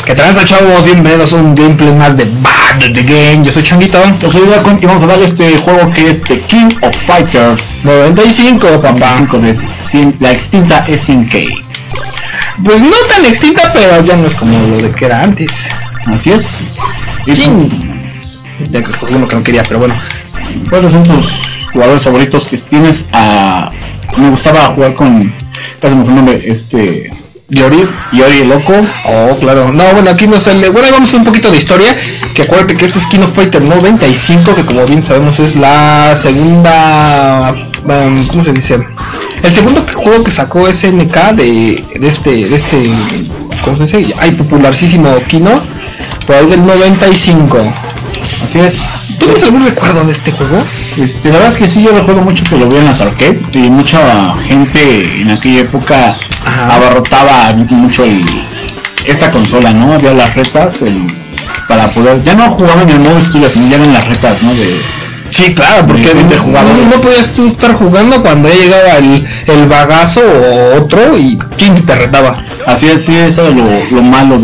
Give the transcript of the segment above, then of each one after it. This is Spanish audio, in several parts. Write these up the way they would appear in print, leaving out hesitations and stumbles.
¿Qué tal, chavos? Bienvenidos a un gameplay más de Bad the Game. Yo soy Changuito. Yo soy Dracon y vamos a darle este juego que es The King of Fighters 95, papá. 95 de la extinta SNK. Pues no tan extinta, pero ya no es como lo de que era antes. Así es. King. Ya que escogí uno que no quería, pero bueno. ¿Cuáles son tus jugadores favoritos que tienes? Me gustaba jugar con... Casi me fue el nombre, Yori el loco. Oh, claro. No, bueno, aquí no sale. Bueno, ahí vamos a un poquito de historia. Que acuérdate que este es King of Fighters 95, que como bien sabemos es la segunda. ¿Cómo se dice? El segundo juego que sacó SNK de este. ¿Cómo se dice? Ay, popularísimo Kino. Por ahí del 95. Así es. ¿Tú tienes algún recuerdo de este juego? La verdad es que sí, yo recuerdo mucho que lo vi en las arcades y mucha gente en aquella época abarrotaba mucho esta consola, ¿no? Había las retas para poder, ya no jugaban en el modo historia, sino ya eran las retas, ¿no? Sí, claro, porque no podías tú estar jugando cuando ya llegaba el bagazo o otro y ¿quién te retaba? Así es, sí, eso era lo malo de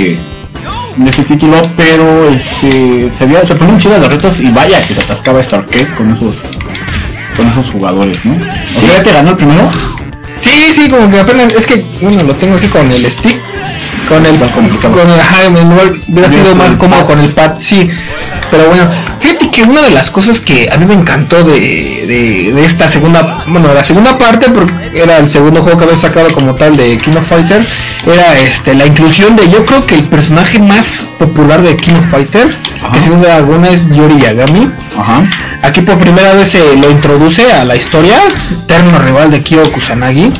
este título, pero se ponían chidas las retas y vaya que se atascaba esta arcade con esos jugadores, ¿no? ¿Sí? ¿Ya te ganó el primero? Sí, como que apenas, es que, bueno, lo tengo aquí con el stick, con el hubiera sido más cómodo con el pad, sí, pero bueno, fíjate que una de las cosas que a mí me encantó de esta segunda, bueno, la segunda parte, porque era el segundo juego que había sacado como tal de King of Fighter, era la inclusión de, yo creo que el personaje más popular de King of Fighter, que sin duda alguna es Yori Yagami. Aquí por primera vez se lo introduce a la historia, eterno rival de Kyo Kusanagi.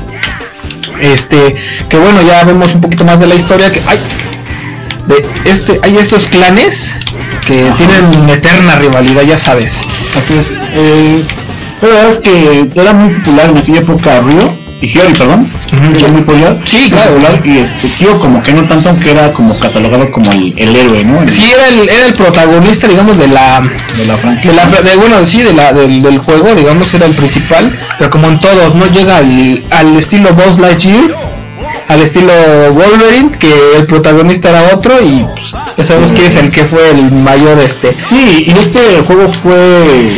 Que bueno, ya vemos un poquito más de la historia, que hay estos clanes que tienen eterna rivalidad, ya sabes. Así es. La verdad es que era muy popular en aquella época Hiyori, perdón. Era muy popular. Sí, claro. Y Kyo como que no tanto, aunque era como catalogado como el héroe, ¿no? Sí, era el protagonista, digamos, de la franquicia. Del juego, digamos, era el principal, pero como en todos, no llega al estilo Buzz Lightyear, al estilo Wolverine, que el protagonista era otro y pues, ya sabemos quién es el que fue el mayor Sí, y este juego fue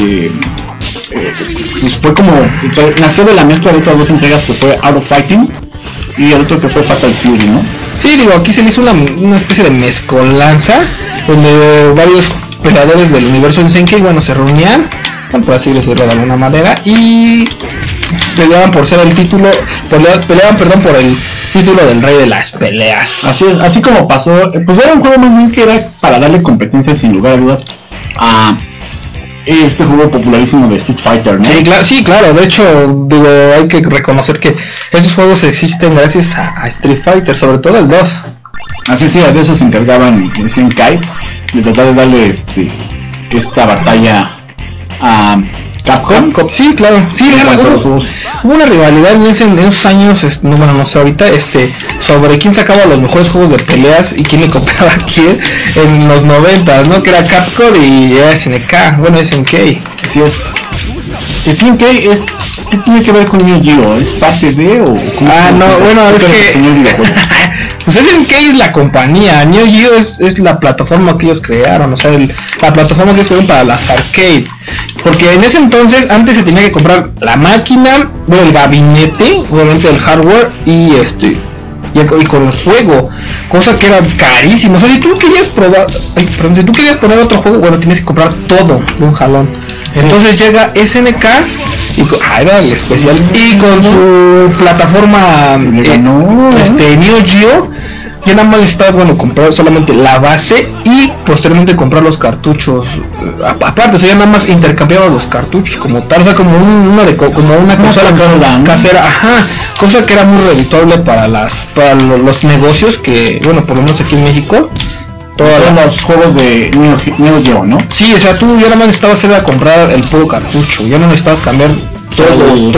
pues fue como nació de la mezcla de otras dos entregas, que fue Art of Fighting y el otro que fue Fatal Fury, ¿no? Sí, digo, aquí se le hizo una especie de mezcolanza donde varios peleadores del universo de SNK, bueno, se reunían, por así decirlo de alguna manera, y peleaban por ser el título, peleaban por el título del rey de las peleas. Así es, así como pasó, pues era un juego más bien que era para darle competencia sin lugar a dudas a este juego popularísimo de Street Fighter, ¿no? Sí, claro, de hecho, digo, hay que reconocer que estos juegos existen gracias a Street Fighter, sobre todo el 2. Así sí, de eso se encargaban SNK, de tratar de darle esta batalla a Capcom. Sí, claro, sí, hubo una rivalidad en esos años, no sé ahorita, sobre quién sacaba los mejores juegos de peleas y quién le copiaba a quién en los 90, ¿no? Que era Capcom y SNK, bueno, SNK. Así es. SNK ¿qué tiene que ver con Neo Geo? ¿Es parte de o...? Es que... Pues SNK es la compañía, Neo Geo es la plataforma que ellos crearon, o sea, la plataforma que ellos crearon para las arcade. Porque en ese entonces, antes se tenía que comprar la máquina, bueno, el gabinete, obviamente el hardware y con el juego, cosa que era carísimo. O sea, si tú querías poner otro juego, bueno, tienes que comprar todo de un jalón. Sí. Entonces llega SNK y era el especial, y con su plataforma Neo Geo, ya nada más necesitabas, comprar solamente la base y posteriormente comprar los cartuchos aparte, o sea, ya nada más intercambiabas los cartuchos como tal, o sea, como una consola casera, cosa que era muy redituable para los negocios, que bueno, por lo menos aquí en México todos los juegos de Neo Geo, ¿no? Sí, o sea, tú ya nada más necesitabas ir a comprar el puro cartucho, ya no necesitabas cambiar todo,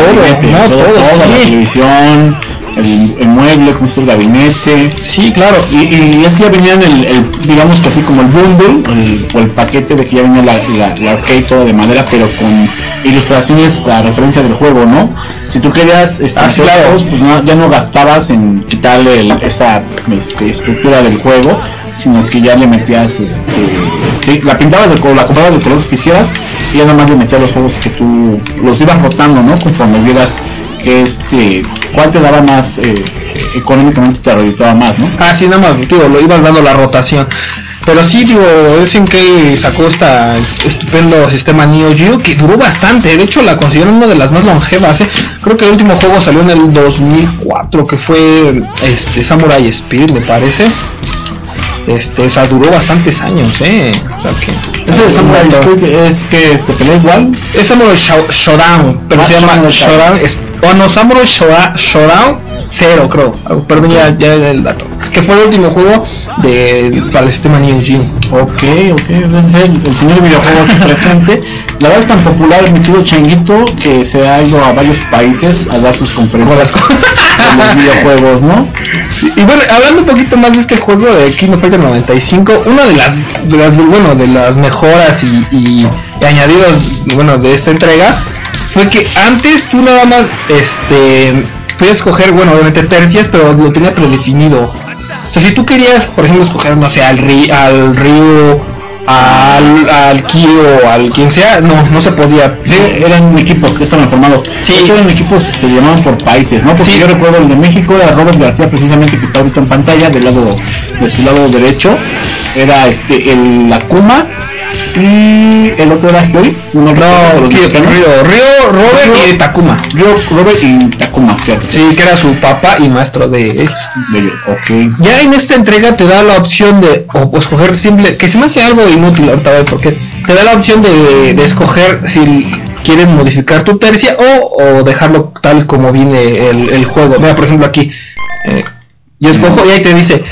la televisión, el mueble, como el gabinete. Sí, claro. Y es que ya venían digamos que así como el bundle, o el paquete de que ya venía la arcade toda de madera, pero con ilustraciones a referencia del juego, ¿no? Si tú querías claro, pues ya no gastabas en quitarle esa estructura del juego, sino que ya le metías la pintabas la comprabas del color que quisieras y ya nada más le metías los juegos que tú los ibas rotando, ¿no? Conforme vieras que cuál te daba más económicamente, te redituaba más, ¿no? Sí, nada más, tío, lo ibas dando la rotación. Pero sí, digo, SNK sacó esta estupendo sistema Neo Geo que duró bastante. De hecho, la consideran una de las más longevas. Creo que el último juego salió en el 2004, que fue Samurai Spirit, me parece. O sea, duró bastantes años, O sea que ese de Samurai Spirit es que pelea igual. Es Samurai Showdown, pero se llama Showdown. Samurai Showdown 0, creo. Perdón, ya el dato. Que fue el último juego para el sistema Neo Geo. Ok, el señor videojuegos presente. La verdad es tan popular, mi querido Changuito, que se ha ido a varios países a dar sus conferencias de los videojuegos, ¿no? Sí, y bueno, hablando un poquito más de este juego de King of Fighter 95, una de las mejoras y añadidos de esta entrega fue que antes tú nada más podías escoger, obviamente tercias, pero lo tenía predefinido. O sea, si tú querías, por ejemplo, escoger, no sé, al Ryu, al Kyo, al quien sea, no se podía. Sí, eran equipos que estaban formados. Sí. De hecho, eran equipos llamaban por países, ¿no? Porque sí, yo recuerdo el de México era Robert García, precisamente, que está ahorita en pantalla, de su lado derecho. Era el Akuma. Y el otro era Hyori. Ryo, Robert y Takuma. Robert y Takuma, ¿cierto? Sí, que era su papá y maestro de ellos. Ok. Ya en esta entrega te da la opción de escoger simple, que se me hace algo inútil ahorita, porque te da la opción de escoger si quieres modificar tu tercia o dejarlo tal como viene el juego. Mira, por ejemplo, aquí yo escojo y ahí te dice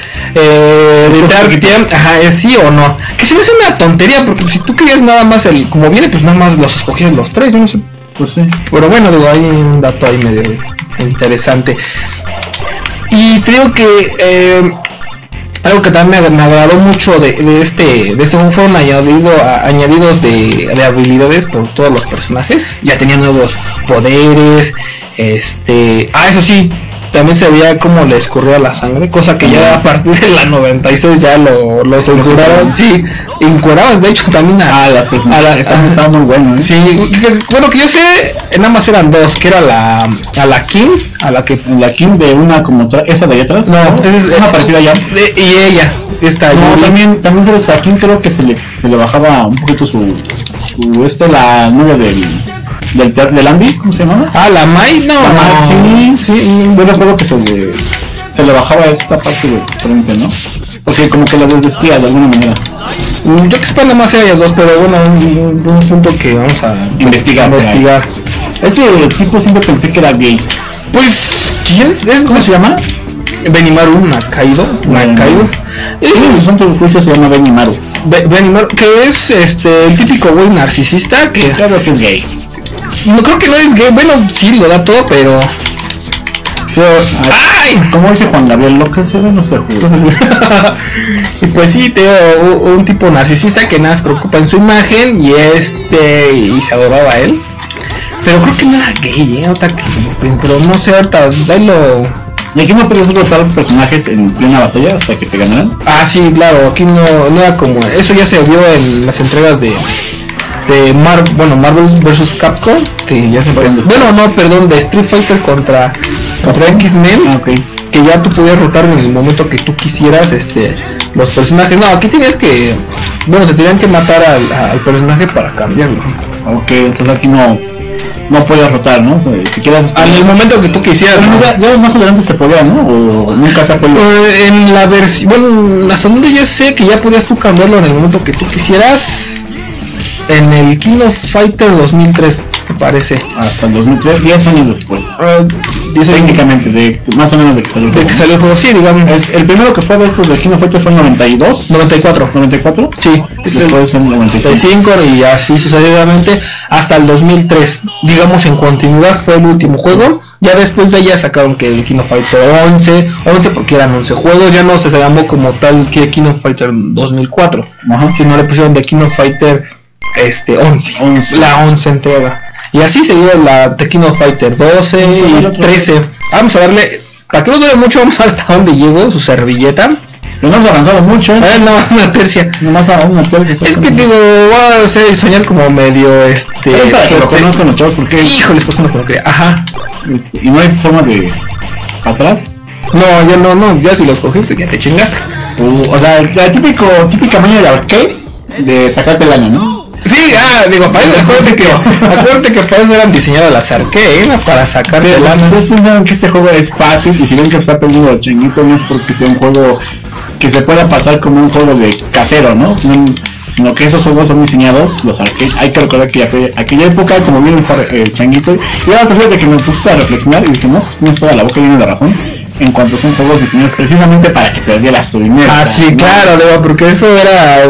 es sí o no, que se me hace una tontería, porque si tú querías nada más como viene, pues nada más los escogías los tres, yo no sé. Pues sí, pero bueno, digo, hay un dato ahí medio interesante. Y creo que algo que también me agradó mucho de este juego fueron añadidos de habilidades por todos los personajes. Ya tenían nuevos poderes, eso sí, también se veía como le escurría la sangre, cosa que ya a partir de la 96 ya lo censuraron. Sí, encuerabas de hecho también a las personas. Estaba muy bueno, Sí, que yo sé, nada más eran dos, que era a la Kim, la Kim de una como esa de allá atrás. No, es una parecida ya. Y ella, esta. No, también sabes, a Kim creo que se le bajaba un poquito la novia del Andy, ¿cómo se llamaba? La Mai, no. Sí, yo recuerdo que se le bajaba esta parte de frente, ¿no? Porque como que la desvestía de alguna manera. Yo que sepa nada más ellas dos, pero bueno, un punto que vamos a investigar. Ese tipo siempre pensé que era gay. Pues, ¿quién es? ¿Cómo se llama? Benimaru Nakaido. En su santo juicio se llama Benimaru. Benimaru, que es el típico güey narcisista que... Claro que es gay. No creo que no es gay, bueno, sí lo da todo, pero ¡ay! Como dice Juan Gabriel, lo que se ve no se juzga. Y pues sí, un tipo narcisista que nada se preocupa en su imagen y y se adoraba a él. Pero creo que no era gay, pero no sé, ahorita dalo. ¿Y aquí no podías derrotar personajes en plena batalla hasta que te ganaran? Sí, claro, aquí no era como... Eso ya se vio en las entregas de Marvel vs Capcom, que ya se parece. De Street Fighter contra X-Men. Okay. Que ya tú podías rotar en el momento que tú quisieras los personajes. No, aquí tenías que... te tenían que matar al personaje para cambiarlo. Ok, entonces aquí no podías rotar, ¿no? O sea, si quieras... En el momento que tú quisieras. Ya más adelante se podía, ¿no? O nunca se ha podido. En la versión... hasta donde yo sé que ya podías tú cambiarlo en el momento que tú quisieras. En el King of Fighter 2003, me parece. Hasta el 2003, 10 años después. Técnicamente, más o menos de que salió el juego. De que salió el juego, sí, digamos. El primero que fue de estos de King of Fighter fue en 92. 94. ¿94? Sí. Después en 95 y así sucesivamente hasta el 2003. Digamos, en continuidad fue el último juego. Ya después de ella sacaron que el King of Fighter 11 porque eran 11 juegos, ya no se llamó como tal que King of Fighter 2004. Sino le pusieron de King of Fighter 11. La 11 entrega. Y así se dio la King of Fighter 12 y 13. Vamos a darle, para que no dure mucho, vamos a ver hasta dónde llegó su servilleta. No hemos avanzado mucho, no, una tercia. Nomás a una tercia. Es que digo, voy a hacer soñar como medio para que lo conozcan los chavos, porque híjoles, pues no quería. Ajá. Y no hay forma de para atrás. No, ya no, ya si los cogiste ya te chingaste. O sea, la típica maña de arcade de sacarte el año, ¿no? Sí, digo, para eso acuérdate que para eso eran diseñadas las arcade, ¿no? Para sacarte el año. Ustedes pensaron que este juego es fácil y si ven que está perdiendo el chinguito no es porque sea un juego que se pueda pasar como un juego de casero, ¿no? Sino que esos juegos son diseñados, los arcade. Hay que recordar que aquella época, como viene el changuito, y ahora fíjate que me puse a reflexionar y dije, no, pues tienes toda la boca llena de razón. En cuanto son juegos diseñados precisamente para que perdieras tu dinero. Sí, ¿no? Claro, porque eso era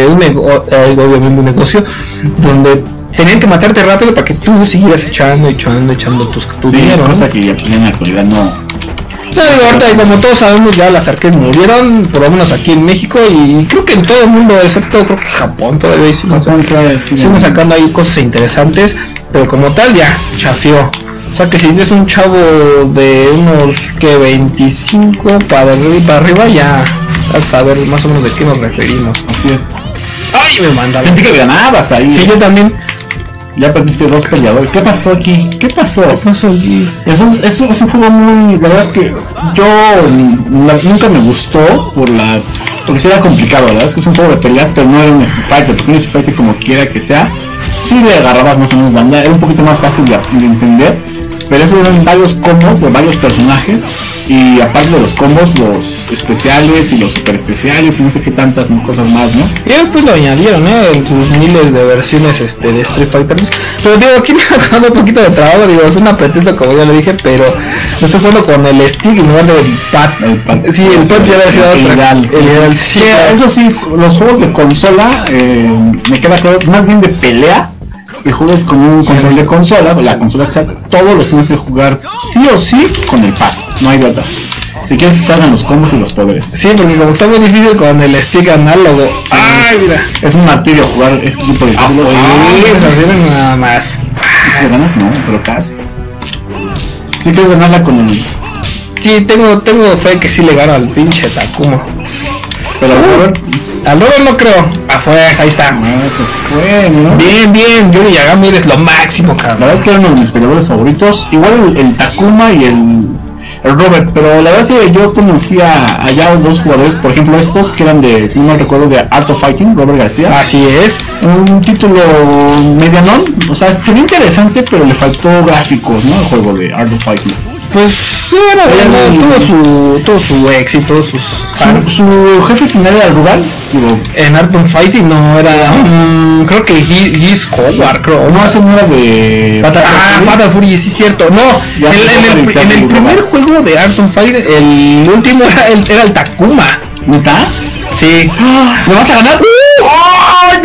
un negocio donde tenían que matarte rápido para que tú siguieras echando tu dinero. Sí, cosa que ya en la actualidad no. Claro, ahorita, como todos sabemos, ya las arcades murieron, por lo menos aquí en México, y creo que en todo el mundo, excepto creo que Japón todavía siguen sacando ahí cosas interesantes, pero como tal ya chafió. O sea que si eres un chavo de unos 25 para arriba ya vas a saber más o menos de qué nos referimos. Así es. Ay, me mandaron. Sentí que ganabas ahí. Sí, yo también. Ya perdiste 2 peleadores. ¿Qué pasó aquí? ¿Qué pasó aquí? Eso es un juego muy... La verdad es que nunca me gustó porque sí era complicado. La verdad es que es un juego de peleas, pero no era un Street Fighter. Porque un Street Fighter, como quiera que sea, sí le agarrabas más o menos banda. Era un poquito más fácil de entender. Pero eso eran varios combos de varios personajes. Y aparte de los combos, los especiales y los super especiales y no sé qué tantas cosas más, ¿no? Y después lo añadieron, en sus miles de versiones de Street Fighter. Pero digo, aquí me ha dado un poquito de trabajo, digo, es una pretexto como ya le dije, pero lo estoy jugando con el stick y no el pad. Sí, el pad ya había sido ideal. Sí, eso sí, los juegos de consola, me queda claro, más bien de pelea, que juegues con un control de consola, la consola exacta, todos los tienes que jugar sí o sí con el pad, no hay de otra. Si quieres que salgan los combos y los poderes. Sí, porque como está muy difícil con el stick análogo. Sí, ay, mira. Es un martirio jugar este tipo de juegos. Nada más. Si ganas, no, pero casi. Si quieres ganarla con el... Sí, tengo fe que sí le gano al pinche Takuma. Pero al Robert no creo. Fuerza, ahí está. Se fue, ¿no? Bien, Yuri Yagami eres lo máximo, cabrón. La verdad es que era uno de mis peleadores favoritos. Igual el Takuma y el Robert, pero la verdad es que yo conocía allá dos jugadores, por ejemplo estos que eran de, si no mal recuerdo, de Art of Fighting, Robert García. Así es. Un título medianón, o sea, sería interesante, pero le faltó gráficos, ¿no? El juego de Art of Fighting. Pues bueno, tuvo su éxito, su jefe final era el rural, digo, en Art of Fighting no era, creo que He's Howard, creo. No, ese no era de Fatal Fury, sí cierto. No, en el primer juego de Art of Fighting, el último era el Takuma. ¿Neta? Sí. ¿Me vas a ganar? ¡Ay,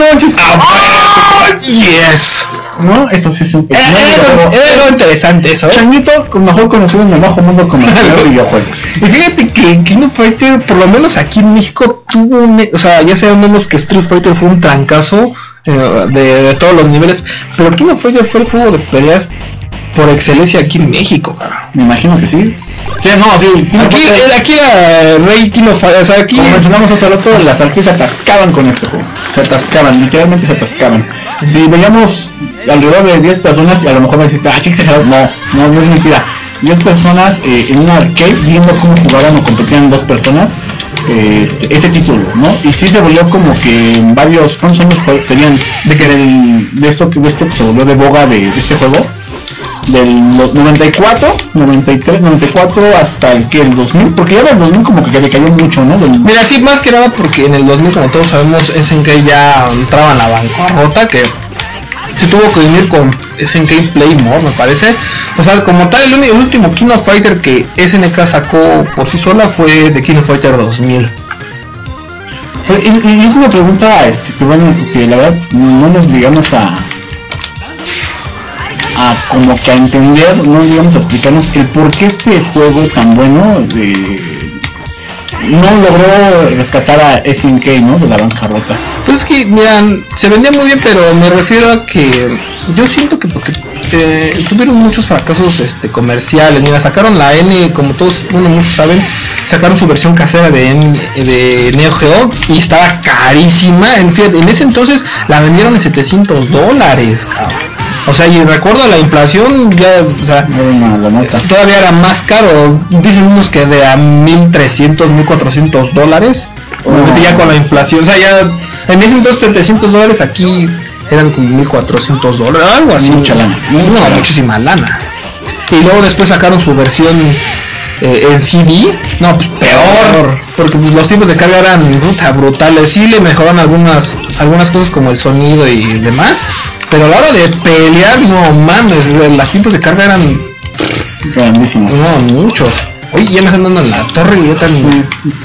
no! ¡Yes! ¿No? Esto sí es un era interesante eso, Changuito, mejor conocido en el bajo mundo como el videojuegos. Y fíjate que King of Fighter, por lo menos aquí en México, tuvo o sea, ya sabemos que Street Fighter fue un trancazo de todos los niveles, pero King of Fighter fue el juego de peleas por excelencia aquí en México, cara. Me imagino que sí. Sí, no, sí. Aquí era Rey King of Fighter, o sea, aquí... Como mencionamos hasta el otro, las arcades se atascaban con este juego. Se atascaban, literalmente se atascaban. Si veíamos alrededor de 10 personas, y a lo mejor me decís, qué exagerado. No es mentira. 10 personas en un arcade viendo cómo jugaban o competían 2 personas este título, ¿no? Y sí se volvió como que en varios, ¿cuántos años serían? De esto que se volvió de boga de este juego. Del 94, 93, 94 hasta el 2000, porque ya en el 2000 como que decayó mucho, ¿no? Mira, sí, más que nada porque en el 2000, como todos sabemos, SNK ya entraba en la bancarrota, que se tuvo que unir con SNK Playmore, me parece. O sea, como tal, el último King of Fighter que SNK sacó por sí sola fue de King of Fighter 2000. Y es una pregunta que la verdad no nos digamos a como que a entender, no digamos a explicarnos el por qué este juego tan bueno no logró rescatar a SNK, ¿no? De la bancarrota. Pues es que, miran, se vendía muy bien, pero me refiero a que yo siento que porque tuvieron muchos fracasos comerciales. Mira, sacaron la N, como todos, bueno, muchos saben, sacaron su versión casera de Neo Geo y estaba carísima. En ese entonces la vendieron en $700, cabrón. O sea, y recuerdo la inflación, ya, o sea, todavía era más caro. Dicen unos que de a $1,300, $1,400. Obviamente ya con la inflación, o sea, ya en ese entonces $700, aquí eran como $1,400, algo así. Mucha lana. No, muchísima lana. Y luego después sacaron su versión en CD. No, pues peor, porque pues, los tiempos de carga eran brutales. Sí le mejoraron algunas cosas como el sonido y demás, pero a la hora de pelear, no mames, los tiempos de carga eran grandísimos. No, muchos. Oye, ya me están dando en la torre y yo también.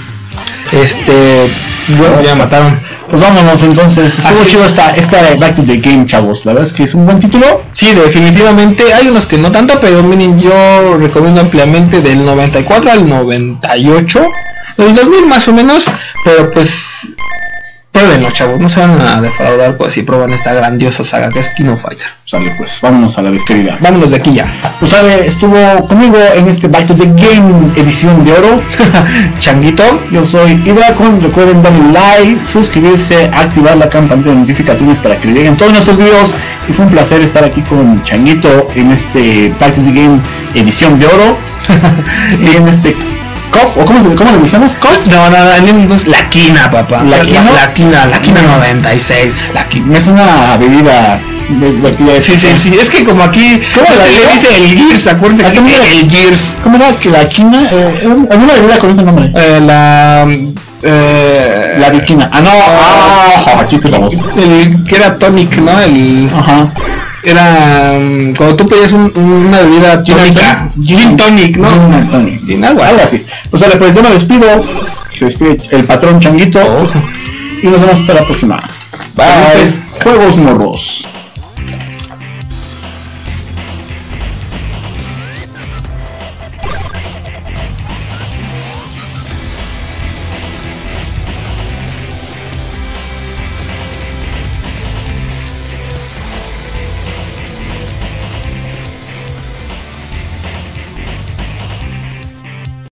Bueno, ya mataron. Pues vámonos entonces. Estuvo chido esta Back to the Game, chavos. La verdad es que es un buen título. Sí, definitivamente. Hay unos que no tanto, pero miren, yo recomiendo ampliamente del 94 al 98. Del 2000 más o menos. Pero pues pruébenlo, chavos. No se van a defraudar pues si prueban esta grandiosa saga que es King of Fighter. Sale pues, vámonos a la despedida. Vámonos de aquí ya. Pues estuvo conmigo en este Back to the Game edición de oro Changuito. Yo soy Ibracon. Recuerden darle like, suscribirse, activar la campanita de notificaciones para que le lleguen todos nuestros videos. Y fue un placer estar aquí con Changuito en este Back to the Game edición de oro. Y en este ¿o cómo le decimos? ¿Cof? No, entonces la quina, papá. La quina 96. La quina es una bebida sí. Es que como aquí, ¿cómo le dice el Gears? Acuérdense que el Gears. ¿Cómo era que la quina? ¿Alguna bebida con ese nombre? La viquina. Chiste famoso. El que era tonic, ¿no? Ajá. Era cuando tú pedías una bebida tónica, gin tonic, ¿no? Gin algo así. Pues ahora pues yo me despido. Se despide el patrón Changuito. Y nos vemos hasta la próxima. Bye. Juegos Morros.